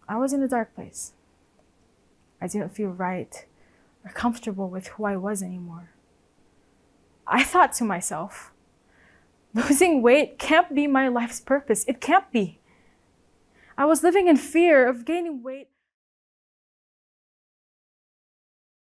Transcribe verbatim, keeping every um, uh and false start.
I was in a dark place. I didn't feel right or comfortable with who I was anymore. I thought to myself, losing weight can't be my life's purpose. It can't be. I was living in fear of gaining weight